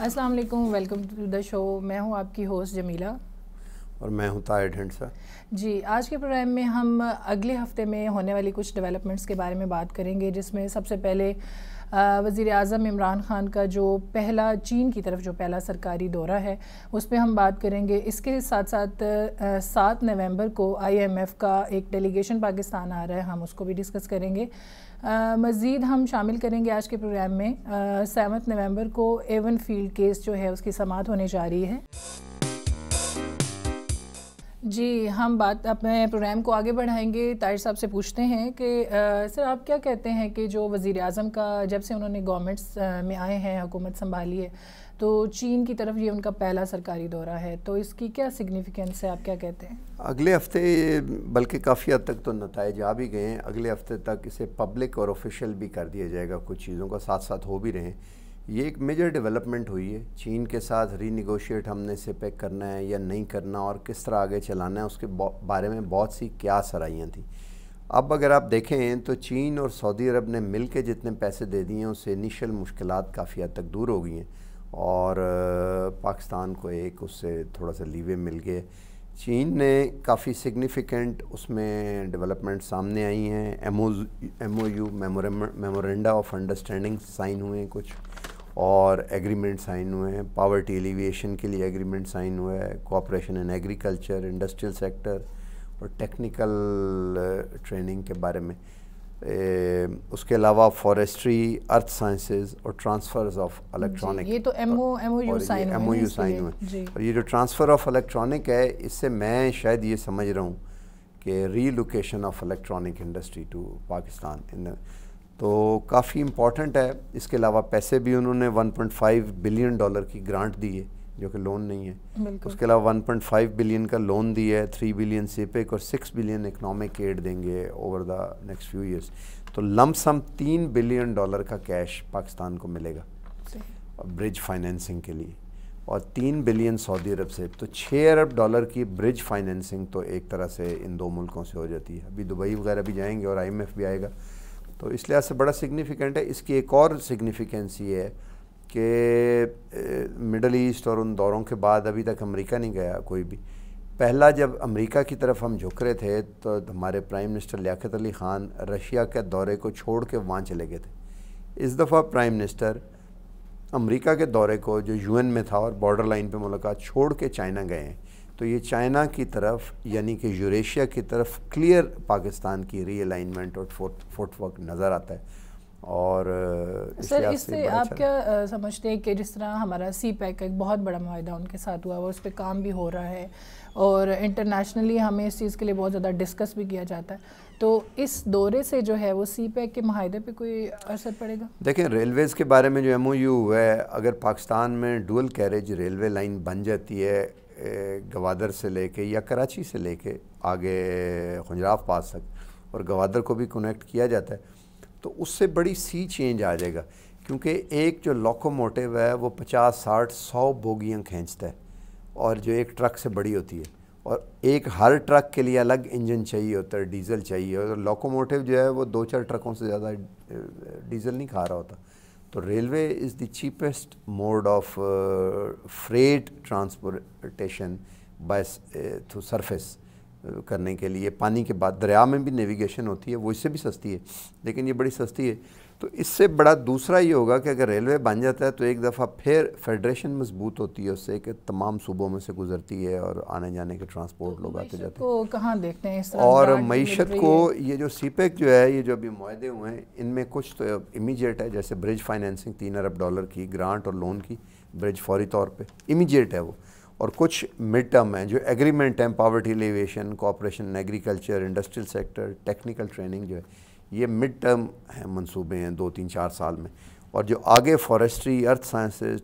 अस्सलाम वालेकुम, welcome to the show. मैं हूं आपकी होस्ट जमीला और मैं हूं ताहिर ढिंडसा। जी, आज के प्रोग्राम में हम अगले हफ्ते में होने वाली कुछ डेवलपमेंट्स के बारे में बात करेंगे, जिसमें सबसे पहले वज़ीर आज़म इमरान खान का जो पहला चीन की तरफ जो पहला सरकारी दौरा है उस पर हम बात करेंगे। इसके साथ साथ 7 नवंबर को IMF का एक डेलीगेशन पाकिस्तान आ रहा है, हम उसको भी डिस्कस करेंगे। मज़ीद हम शामिल करेंगे आज के प्रोग्राम में 7 नवंबर को एवन फील्ड केस जो है उसकी समाअत होने जा रही है। जी, हम बात अपने प्रोग्राम को आगे बढ़ाएंगे। ताहिर साहब से पूछते हैं कि सर आप क्या कहते हैं कि जो वज़ीर आज़म का जब से उन्होंने गवर्नमेंट्स में आए हैं, हुकूमत संभाली है, तो चीन की तरफ ये उनका पहला सरकारी दौरा है, तो इसकी क्या सिग्निफिकेंस है, आप क्या कहते हैं? अगले हफ्ते बल्कि काफ़ी हद तक तो नताइज आ भी गए हैं। अगले हफ्ते तक इसे पब्लिक और ऑफिशियल भी कर दिया जाएगा। कुछ चीज़ों का साथ साथ हो भी रहे हैं। ये एक मेजर डेवलपमेंट हुई है। चीन के साथ रीनिगोशिएट हमने इसे पैक करना है या नहीं करना और किस तरह आगे चलाना है, उसके बारे में बहुत सी क्या सराहियाँ थी। अब अगर आप देखें तो चीन और सऊदी अरब ने मिल के जितने पैसे दे दिए हैं उससे इनिशियल मुश्किलात काफ़ी हद तक दूर हो गई हैं और पाकिस्तान को एक उससे थोड़ा सा लीवे मिल गए। चीन ने काफ़ी सिग्निफिकेंट उसमें डेवलपमेंट सामने आई हैं। MOU memoranda of understanding sign हुए हैं कुछ, और एग्रीमेंट साइन हुए हैं। पावर्टी एलिविएशन के लिए एग्रीमेंट साइन हुआ है। Cooperation in agriculture, industrial sector और टेक्निकल ट्रेनिंग के बारे में। उसके अलावा फॉरेस्ट्री, अर्थ साइंसेज और ट्रांसफ़र्स ऑफ इलेक्ट्रॉनिक, ये तो MOU साइन हुए। और ये जो ट्रांसफ़र ऑफ इलेक्ट्रॉनिक है, इससे मैं शायद ये समझ रहा हूँ कि relocation of electronic industry to Pakistan तो काफ़ी इम्पॉर्टेंट है। इसके अलावा पैसे भी उन्होंने $1.5 बिलियन की ग्रांट दी है, जो कि लोन नहीं है। उसके अलावा 1.5 बिलियन का लोन दिया है, 3 बिलियन सीपेक और 6 बिलियन इकनॉमिक एड देंगे over the next few years. तो लमसम $3 बिलियन का कैश पाकिस्तान को मिलेगा ब्रिज फाइनेंसिंग के लिए, और 3 बिलियन सऊदी अरब से। तो $6 अरब की ब्रिज फाइनेंसिंग तो एक तरह से इन दो मुल्कों से हो जाती है। अभी दुबई वगैरह भी जाएंगे और IMF भी आएगा, तो इस लिहाज से बड़ा सिग्निफिकेंट है। इसकी एक और सिग्निफिकेंस ये है कि मिडल ईस्ट और उन दौरों के बाद अभी तक अमेरिका नहीं गया कोई भी। पहला जब अमेरिका की तरफ हम झुक रहे थे तो हमारे prime minister Liaquat Ali Khan Russia के दौरे को छोड़ के वहाँ चले गए थे। इस दफ़ा प्राइम मिनिस्टर अमेरिका के दौरे को, जो UN में था और बॉर्डर लाइन पे मुलाकात, छोड़ के चाइना गए हैं। तो ये चाइना की तरफ यानी कि यूरेशिया की तरफ क्लियर पाकिस्तान की रीअलाइनमेंट और फुटवर्क नज़र आता है। और सर इससे आप क्या समझते हैं कि जिस तरह हमारा CPEC एक बहुत बड़ा मुआहदा उनके साथ हुआ है, उस पर काम भी हो रहा है और इंटरनेशनली हमें इस चीज़ के लिए बहुत ज़्यादा डिस्कस भी किया जाता है, तो इस दौरे से जो है वो CPEC के मुआहदे पे कोई असर पड़ेगा? देखें, रेलवेज़ के बारे में जो MOU हुआ है, अगर पाकिस्तान में डुअल कैरेज रेलवे लाइन बन जाती है गवादर से लेके या कराची से लेके आगे खुंजराफ पास तक, और गवादर को भी कनेक्ट किया जाता है, तो उससे बड़ी सी चेंज आ जाएगा। क्योंकि एक जो लोकोमोटिव है वो 50, 60, 100 बोगियाँ खींचता है, और जो एक ट्रक से बड़ी होती है, और एक हर ट्रक के लिए अलग इंजन चाहिए होता है, डीजल चाहिए, और लोकोमोटिव जो है वो 2-4 ट्रकों से ज़्यादा डीजल नहीं खा रहा होता। तो railway is the cheapest mode of freight transportation by through surface करने के लिए। पानी के बाद दरिया में भी नेविगेशन होती है, वो इससे भी सस्ती है, लेकिन ये बड़ी सस्ती है। तो इससे बड़ा दूसरा ये होगा कि अगर रेलवे बन जाता है तो एक दफ़ा फिर फेडरेशन मजबूत होती है उससे, कि तमाम सूबों में से गुजरती है और आने जाने के ट्रांसपोर्ट लोग आते जाते हैं। कहाँ देखते हैं इस तरह और मईशत को, ये जो CPEC जो है, ये जो अभी मुआहदे हुए हैं, इनमें कुछ तो इमीडिएट है, जैसे ब्रिज फाइनेंसिंग $3 अरब की ग्रांट और लोन की ब्रिज फौरी तौर पर इमीडिएट है वो, और कुछ मिड टर्म हैं जो एग्रीमेंट हैं, poverty alleviation, cooperation agriculture, industrial sector, technical training, जो है ये मिड टर्म हैं, मंसूबे हैं 2-3-4 साल में। और जो आगे forestry, earth sciences,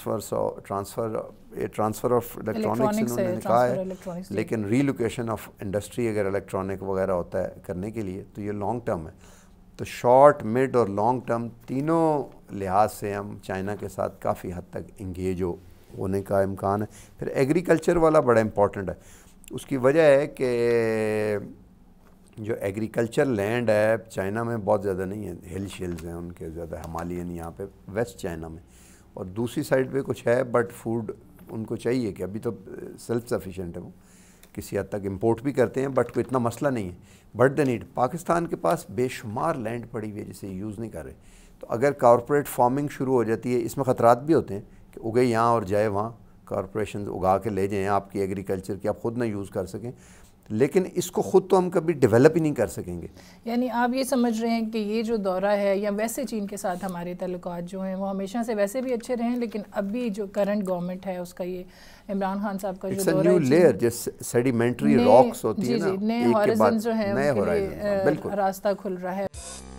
transfer of electronics उन्होंने कहा है, लेकिन रीलोकेशन ऑफ इंडस्ट्री अगर इलेक्ट्रॉनिक वगैरह होता है करने के लिए तो ये लॉन्ग टर्म है। तो शॉर्ट, मिड और लॉन्ग टर्म तीनों लिहाज से हम चाइना के साथ काफ़ी हद तक इंगेज होने का इम्कान है। फिर एग्रीकल्चर वाला बड़ा इम्पॉर्टेंट है। उसकी वजह है कि जो एग्रीकल्चर लैंड है चाइना में बहुत ज़्यादा नहीं है, हिल शिल्स हैं उनके ज़्यादा, हिमालयन यहाँ पे वेस्ट चाइना में, اور دوسری سائڈ پہ کچھ ہے بٹ فوڈ ان کو چاہیے کہ ابھی تو سیلف سفیشینٹ ہے وہ, کسی حد تک امپورٹ بھی کرتے ہیں بٹ کوئی اتنا مسئلہ نہیں ہے. بٹ دا نیڈ, پاکستان کے پاس بے شمار لینڈ پڑی ہوئی ہے جسے یوز نہیں کر رہے. تو اگر کارپوریٹ فارمنگ شروع ہو جاتی ہے, اس میں خطرات بھی ہوتے ہیں کہ اگے یہاں اور جائے وہاں, کارپوریشن اگا کے لے جائیں آپ کی ایگریکلچر کی, آپ خود نہ یوز کر سکیں, لیکن اس کو خود تو ہم کبھی ڈیولپ ہی نہیں کر سکیں گے. یعنی آپ یہ سمجھ رہے ہیں کہ یہ جو دورہ ہے, یا ویسے چین کے ساتھ ہمارے تعلقات جو ہیں وہ ہمیشہ سے ویسے بھی اچھے رہے ہیں, لیکن ابھی جو کرنٹ گورنمنٹ ہے اس کا یہ عمران خان صاحب کا جو دورہ ہے, لیئر جیسے سیڈیمنٹری راکس ہوتی ہے نا, نئے ہارائزن جو ہیں ان کے لیے راستہ کھل رہا ہے.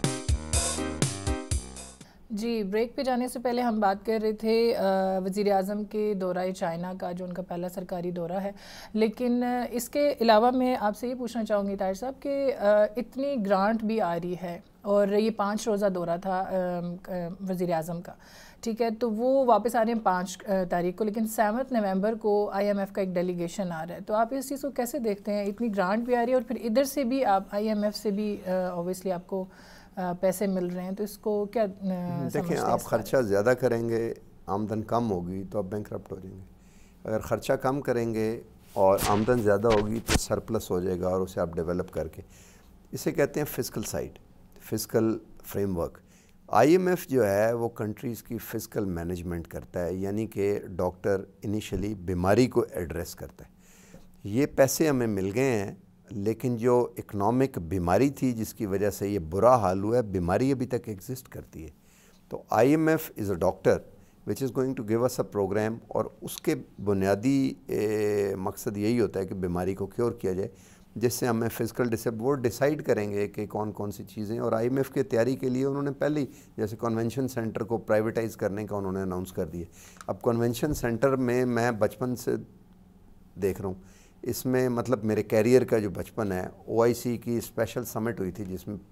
جی, بریک پہ جانے سے پہلے ہم بات کر رہے تھے وزیر اعظم کے دورہ چائنا کا, جو ان کا پہلا سرکاری دورہ ہے. لیکن اس کے علاوہ میں آپ سے یہ پوچھنا چاہوں گی طاہر صاحب کہ اتنی گرانٹ بھی آ رہی ہے, اور یہ 5 روزہ دورہ تھا وزیر اعظم کا, ٹھیک ہے, تو وہ واپس آ رہے ہیں 5 تاریخ کو, لیکن 7 نومبر کو IMF کا ایک ڈیلیگیشن آ رہا ہے. تو آپ اس چیز کو کیسے دیکھتے ہیں؟ اتنی گرانٹ بھی آ رہی ہے اور پھر ادھر سے بھی آپ IMF سے بھی اوبیسلی آپ کو پیسے مل رہے ہیں, تو اس کو کیا دیکھیں, آپ خرچہ زیادہ کریں گے, آمدن کم ہوگی تو آپ بینکرپٹ ہو جائیں گے. اگر خرچہ کم کریں گے اور آمدن زیادہ ہوگی تو سرپلس ہو جائے گا, اور اسے آپ ڈیولپ کر کے, اسے کہتے ہیں fiscal side, fiscal framework. IMF جو ہے وہ کنٹریز کی فسکل مینجمنٹ کرتا ہے, یعنی کہ ڈاکٹر انیشلی بیماری کو ایڈریس کرتا ہے. یہ پیسے ہمیں مل گئے ہیں, لیکن جو اکنامک بیماری تھی جس کی وجہ سے یہ برا حال ہوا ہے, بیماری ابھی تک ایگزسٹ کرتی ہے. تو IMF is a doctor which is going to give us a program, اور اس کے بنیادی مقصد یہی ہوتا ہے کہ بیماری کو کیور کیا جائے, جس سے ہمیں فزیکل وہ ڈیسائیڈ کریں گے کہ کون کون سی چیزیں. اور IMF کی تیاری کے لیے انہوں نے پہلے ہی جیسے کنونشن سینٹر کو پرائیویٹائز کرنے کا انہوں نے اناؤنس کر دیا. اب کنونشن سینٹر میں بچپن سے دیکھ رہا ہوں, اس میں مطلب میرے کیریئر کا جو بچپن ہے, OIC کی اسپیشل سمٹ ہوئی تھی جس میں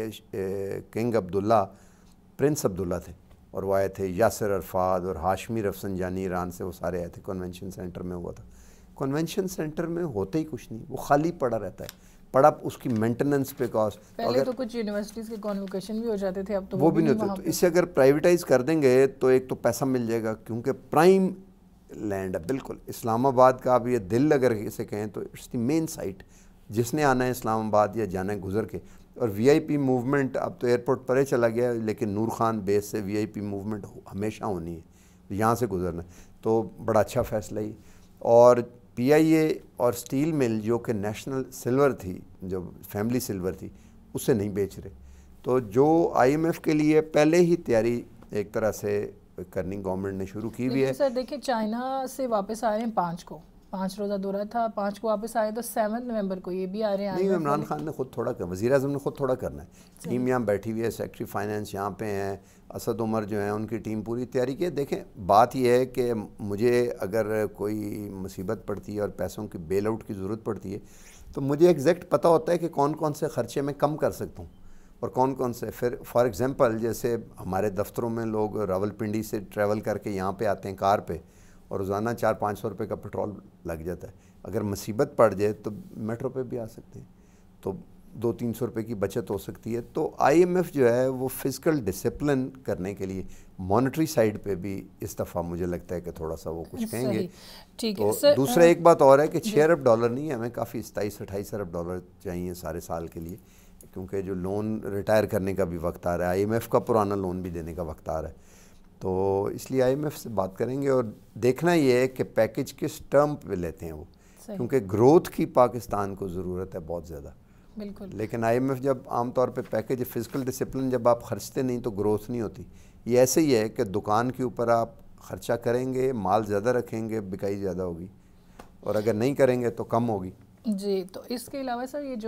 کنگ عبداللہ, پرنس عبداللہ تھے, اور وہ آئے تھے یاسر عرفات اور ہاشمی رفسنجانی ایران سے, وہ سارے آئے تھے. کنونشن سینٹر میں ہوا تھا. کنونشن سینٹر میں ہوتا ہی کچھ نہیں, وہ خالی پڑا رہتا ہے, پڑا اس کی مینٹیننس پہ کاسٹ. پہلے تو کچھ یونیورسٹیز کے کانوکیشن بھی ہو جاتے تھے, اب تو وہ بھی نہیں ہوتے. تو اسے اگر پرائیویٹائز کر دیں گے تو ایک تو پیسہ مل جائے گا, کیونکہ پرائم لینڈ ہے بالکل. اسلام آباد کا آپ یہ دل اگر اسے کہیں تو اٹس دی مین سائٹ, جس نے آنا ہے اسلام آباد یا جانا ہے گزر کے. اور VIP موومنٹ اب تو ایئرپورٹ پرے چلا گیا, لیکن نور خان بیس سے VIP موومنٹ ہمیشہ ہونی ہے, یہاں سے گزرنا ہے. تو بڑا اچھا فیصلہ ہی. اور PIA اور سٹیل مل جو کہ نیشنل سلور تھی, جو فیملی سلور تھی, اسے نہیں بیچ رہے. تو جو IMF کے لیے پہلے ہی تیاری ایک طرح سے کرنی گورنمنٹ نے شروع کی ہوئی ہے. سر دیکھیں, چائنا سے واپس آ رہے ہیں 5 کو, 5 روزہ دورہ تھا, 5 کو واپس آئے, تو 7 نومبر کو یہ بھی آ رہے ہیں. نہیں, عمران خان نے خود تھوڑا کرنا, وزیر اعظم نے خود تھوڑا کرنا ہے. ٹیم یہاں بیٹھی ہوئی ہے, سیکٹری فائنانس یہاں پہ ہیں, اسد عمر جو ہیں, ان کی ٹیم پوری تیاری کی ہے. دیکھیں, بات یہ ہے کہ مجھے اگر کوئی مصیبت پڑتی ہے اور پیسوں کی بیل آؤٹ کی ضرورت پڑتی ہے, تو مجھے ایگزیکٹ پتہ ہوتا ہے کہ کون کون سے خرچے میں کم کر سکتا ہوں اور کون کون سے. پھر فار ایگزامپل جیسے ہمارے دفتروں میں لوگ راولپنڈی سے ٹریول کر کے یہاں پہ آتے ہیں کار پہ, اور روزانہ 400-500 روپے کا پیٹرول لگ جاتا ہے. اگر مصیبت پڑ جائے تو میٹرو پہ بھی آ سکتے ہیں, تو 200-300 روپے کی بچت ہو سکتی ہے. تو IMF جو ہے وہ فزیکل ڈسپلن کرنے کے لیے مانیٹری سائڈ پہ بھی اس دفعہ مجھے لگتا ہے کہ تھوڑا سا وہ کچھ کہیں گے. تو دوسرا ایک بات اور ہے کہ $6 ارب نہیں, ہمیں کافی 27-28 ارب چاہیے سارے سال کے لیے, کیونکہ جو لون ریٹائر کرنے کا بھی وقت آ رہا ہے, IMF کا پرانا لون بھی دینے کا وقت آ رہا ہے. تو اس لیے IMF سے بات کریں گے, اور دیکھنا یہ ہے کہ پیکج کس ٹرم پہ لیتے ہیں وہ, کیونکہ گروتھ کی پاکستان کو ضرورت ہے بہت زیادہ. بالکل. لیکن IMF جب عام طور پہ پیکج فزیکل ڈسپلن جب آپ خرچتے نہیں تو گروتھ نہیں ہوتی. یہ ایسے ہی ہے کہ دکان کے اوپر آپ خرچہ کریں گے, مال زیادہ رکھیں گے, بکائی زیادہ ہوگی, اور اگر نہیں کریں گے تو کم ہوگی. جی, تو اس کے علاوہ سر یہ جو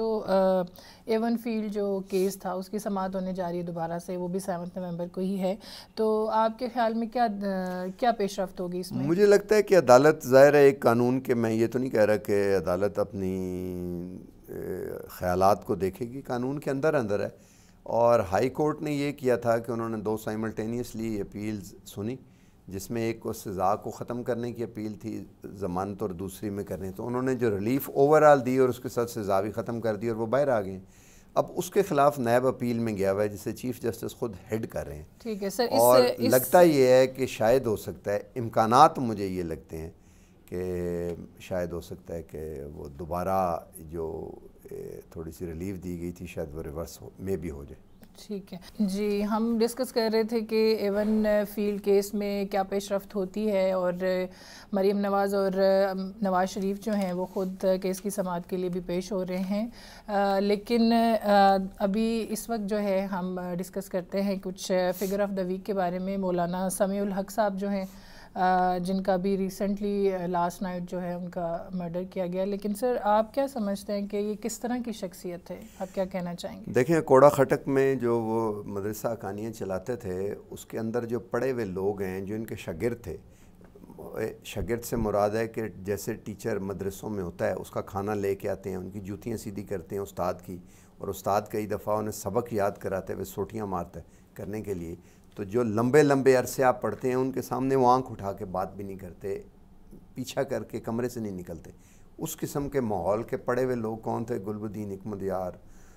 ایون فیلڈ جو کیس تھا اس کی سماعت ہونے جا رہی ہے دوبارہ سے, وہ بھی 7 نومبر کو ہی ہے. تو آپ کے خیال میں کیا پیش رفت ہوگی اس میں؟ مجھے لگتا ہے کہ عدالت ظاہر ہے ایک قانون کے, میں یہ تو نہیں کہہ رہا کہ عدالت اپنی خیالات کو دیکھے گی, قانون کے اندر ہے. اور ہائی کورٹ نے یہ کیا تھا کہ انہوں نے 2 سائملٹینیسلی اپیلز سنی, جس میں ایک کو سزا کو ختم کرنے کی اپیل تھی ضمانت, اور دوسری میں کرنے. تو انہوں نے جو ریلیف اوور آل دی اور اس کے ساتھ سزا بھی ختم کر دی, اور وہ باہر آ گئے. اب اس کے خلاف نیب اپیل میں گیا ہوا ہے جسے چیف جسٹس خود ہیڈ کر رہے ہیں. ٹھیک ہے سر. اور لگتا یہ ہے کہ شاید ہو سکتا ہے, امکانات مجھے یہ لگتے ہیں کہ شاید ہو سکتا ہے کہ وہ دوبارہ جو تھوڑی سی ریلیف دی گئی تھی شاید وہ ریورس میں بھی ہو جائے. ٹھیک ہے جی. ہم ڈسکس کر رہے تھے کہ ایون فیلڈ کیس میں کیا پیش رفت ہوتی ہے, اور مریم نواز اور نواز شریف جو ہیں وہ خود کیس کی سماعت کے لیے بھی پیش ہو رہے ہیں. لیکن ابھی اس وقت جو ہے ہم ڈسکس کرتے ہیں کچھ فگر آف دا ویک کے بارے میں. مولانا سمیع الحق صاحب جو ہیں جن کا بھی ریسنٹلی لاسٹ نائٹ جو ہے ان کا مرڈر کیا گیا. لیکن سر آپ کیا سمجھتے ہیں کہ یہ کس طرح کی شخصیت ہے, آپ کیا کہنا چاہیں گے؟ دیکھیں کوڑا خٹک میں جو وہ مدرسہ حقانیہ چلاتے تھے اس کے اندر جو پڑھے ہوئے لوگ ہیں جو ان کے شاگرد تھے, شاگرد سے مراد ہے کہ جیسے ٹیچر مدرسوں میں ہوتا ہے اس کا کھانا لے کے آتے ہیں, ان کی جوتیاں سیدھی کرتے ہیں استاد کی, اور استاد کئی دفعہ انہیں سبق یاد کراتے ہوئے سوٹیاں مارتا ہے کرنے کے لیے. تو جو لمبے لمبے عرصے آپ پڑھتے ہیں ان کے سامنے وہ آنکھ اٹھا کے بات بھی نہیں کرتے, پیچھا کر کے کمرے سے نہیں نکلتے. اس قسم کے ماحول کے پڑے ہوئے لوگ کون تھے؟ گلبدین حکمت یار,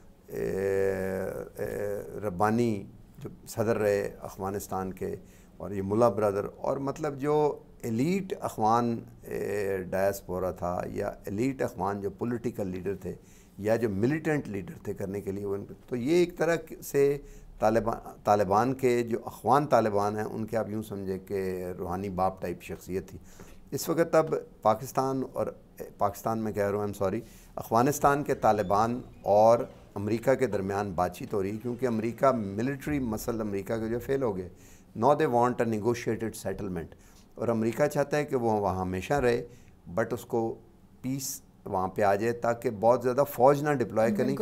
ربانی جو صدر رہے افغانستان کے, اور یہ ملا برادر, اور مطلب جو ایلیٹ اخوان ڈائسپورا تھا یا ایلیٹ اخوان جو پولیٹیکل لیڈر تھے یا جو ملیٹنٹ لیڈر تھے کرنے کے لیے تو یہ ایک طرح سے طالبان کے جو اخوان طالبان ہیں ان کے آپ یوں سمجھے کہ روحانی باپ ٹائپ شخصیت تھی. اس وقت اب پاکستان میں کہہ رہا ہوں سوری افغانستان کے طالبان اور امریکہ کے درمیان بات چیت ہو رہی ہے, کیونکہ امریکہ ملٹری مسل امریکہ کے جو فیل ہو گئے. No they want a negotiated settlement, اور امریکہ چاہتا ہے کہ وہ وہاں ہمیشہ رہے بٹ اس کو پیس وہاں پہ آ جائے تاکہ بہت زیادہ فوج نہ ڈپلوائے کریں,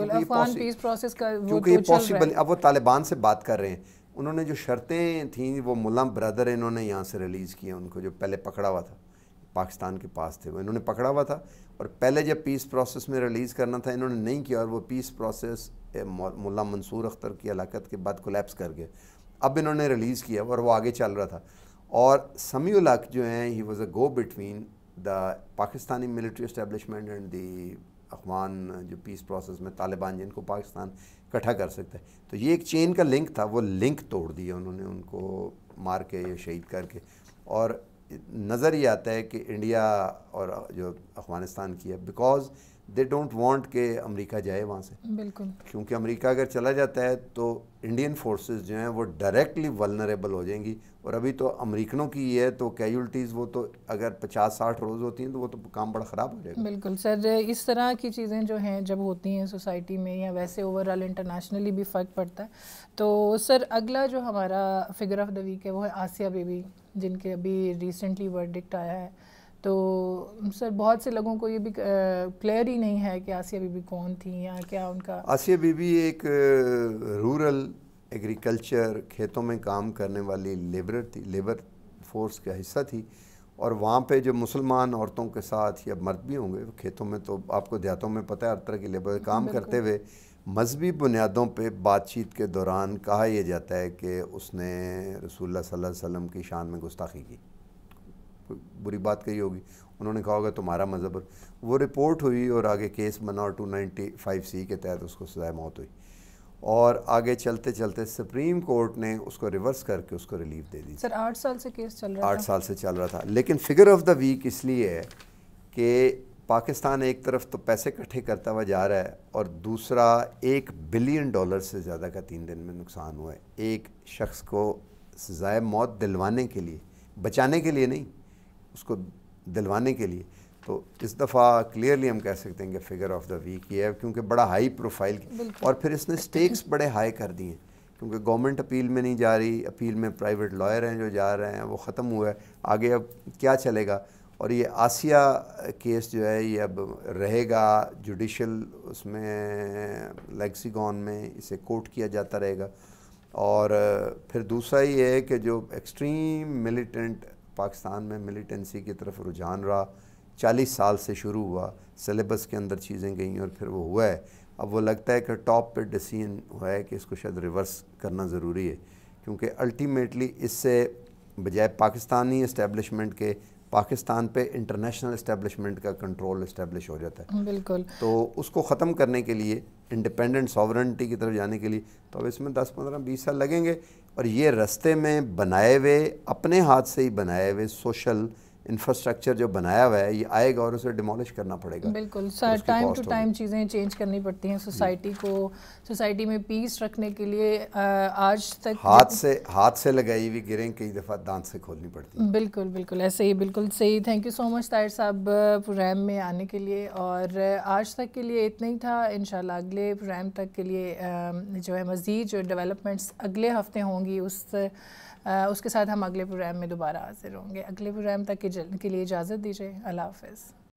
کیونکہ یہ پاسبل. اب وہ طالبان سے بات کر رہے ہیں, انہوں نے جو شرطیں تھیں وہ ملا برادر انہوں نے یہاں سے ریلیز کیا, ان کو جو پہلے پکڑا ہوا تھا پاکستان کے پاس تھے وہ انہوں نے پکڑا ہوا تھا, اور پہلے جب پیس پروسیس میں ریلیز کرنا تھا انہوں نے نہیں کیا, اور وہ پیس پروسیس ملا منصور اختر کی ہلاکت کے بعد کولیپس کر گئے. اب انہوں نے ریلیز کیا اور وہ آگے چل رہا تھا. اور سمیع الحق جو ہیں he was a go between the Pakistani military establishment and the Ikhwan جو پیس پروسیس میں طالبان جن کو پاکستان اکٹھا کر سکتا ہے. تو یہ ایک چین کا لنک تھا, وہ لنک توڑ دیا انہوں نے ان کو مار کے یا شہید کر کے. اور نظر یہ آتا ہے کہ انڈیا اور جو افغانستان کی ہے بیکاز دے ڈونٹ وانٹ کہ امریکہ جائے وہاں سے, بالکل, کیونکہ امریکہ اگر چلا جاتا ہے تو انڈین فورسز جو ہیں وہ ڈائریکٹلی ولنریبل ہو جائیں گی. اور ابھی تو امریکنوں کی یہ ہے تو کیجولٹیز وہ تو اگر 50-60 روز ہوتی ہیں تو وہ تو کام بڑا خراب ہو جائے گا. بالکل سر. اس طرح کی چیزیں جو ہیں جب ہوتی ہیں سوسائٹی میں یا ویسے اوور آل انٹرنیشنلی بھی فرق پڑتا ہے. تو سر اگلا جو ہمارا فگر آف دا ویک ہے وہ ہے آسیہ بی بی, جن کے ابھی ریسنٹلی ورڈکٹ آیا ہے. تو سر بہت سے لوگوں کو یہ بھی کلیئر ہی نہیں ہے کہ آسیہ بی بی کون تھیں یا کیا ان کا. آسیہ بی بی ایک رورل ایگریکلچر کھیتوں میں کام کرنے والی لیبر فورس کا حصہ تھی, اور وہاں پہ جو مسلمان عورتوں کے ساتھ یا مرد بھی ہوں گے کھیتوں میں, تو آپ کو دیہاتوں میں پتہ ہے ہر طرح کی لیبر کام کرتے ہوئے مذہبی بنیادوں پہ بات چیت کے دوران کہا یہ جاتا ہے کہ اس نے رسول اللہ صلی اللہ علیہ وسلم کی شان میں گستاخی کی, بری بات کہی ہوگی, انہوں نے کہا ہوگا تمہارا مذہب. وہ رپورٹ ہوئی اور آگے کیس بنا اور 295C کے تحت اس کو سزائے موت ہوئی, اور آگے چلتے چلتے سپریم کورٹ نے اس کو ریورس کر کے اس کو ریلیف دے دی. سر 8 سال سے کیس چل رہا تھا. 8 سال سے چل رہا تھا. لیکن فگر آف دا ویک اس لیے ہے کہ پاکستان ایک طرف تو پیسے اکٹھے کرتا ہوا جا رہا ہے, اور دوسرا $1 بلین سے زیادہ کا 3 دن میں نقصان ہوا ہے ایک شخص کو سزائے موت دلوانے کے لیے, بچانے کے لیے نہیں, اس کو دلوانے کے لیے. تو اس دفعہ کلیئرلی ہم کہہ سکتے ہیں کہ فگر آف دا ویک یہ ہے, کیونکہ بڑا ہائی پروفائل, اور پھر اس نے سٹیکس بڑے ہائی کر دیے, کیونکہ گورنمنٹ اپیل میں نہیں جا رہی, اپیل میں پرائیویٹ لائر ہیں جو جا رہے ہیں, وہ ختم ہوا ہے, آگے اب کیا چلے گا. اور یہ آسیہ کیس جو ہے یہ اب رہے گا جوڈیشل اس میں لیکسیگون میں, اسے کوٹ کیا جاتا رہے گا. اور پھر دوسرا یہ ہے کہ جو ایکسٹریم ملیٹنٹ پاکستان میں ملیٹنسی کی طرف رجحان رہا 40 سال سے شروع ہوا, سلیبس کے اندر چیزیں گئیں اور پھر وہ ہوا ہے. اب وہ لگتا ہے کہ ٹاپ پہ ڈیسیژن ہوا ہے کہ اس کو شاید ریورس کرنا ضروری ہے, کیونکہ الٹیمیٹلی اس سے بجائے پاکستانی اسٹیبلشمنٹ کے پاکستان پہ انٹرنیشنل اسٹیبلشمنٹ کا کنٹرول اسٹیبلش ہو جاتا ہے. بالکل. تو اس کو ختم کرنے کے لیے انڈیپینڈنٹ ساورنٹی کی طرف جانے کے لیے تو اب اس میں 10 15 20 سال لگیں گے. اور یہ رستے میں بنائے ہوئے اپنے ہاتھ سے ہی بنائے ہوئے سوشل انفراسٹرکچر جو بنایا ہوا ہے یہ آئے گا اور اسے ڈیمولش کرنا پڑے گا. بالکل. ٹائم ٹو ٹائم چیزیں چینج کرنی پڑتی ہیں سوسائٹی کو. سوسائٹی میں پیس رکھنے کے لیے آج تک ہاتھ سے لگائی ہوئی گریں کئی دفعہ دانت سے کھولنی پڑتی ہیں. بالکل بالکل ایسے ہی. بالکل صحیح. Thank you so much Tahir صاحب پروگرام میں آنے کے لیے. اور آج تک کے لیے اتنا ہی تھا. انشاءاللہ اگلے پروگرام تک کے لیے جو ہے مزید جو ڈیولپمنٹس اگلے ہفتے ہوں گی اس کے ساتھ ہم اگلے پروگرام میں دوبارہ حاضر ہوں گے. اگلے پروگرام تک کے لیے اجازت دیجیے. اللہ حافظ.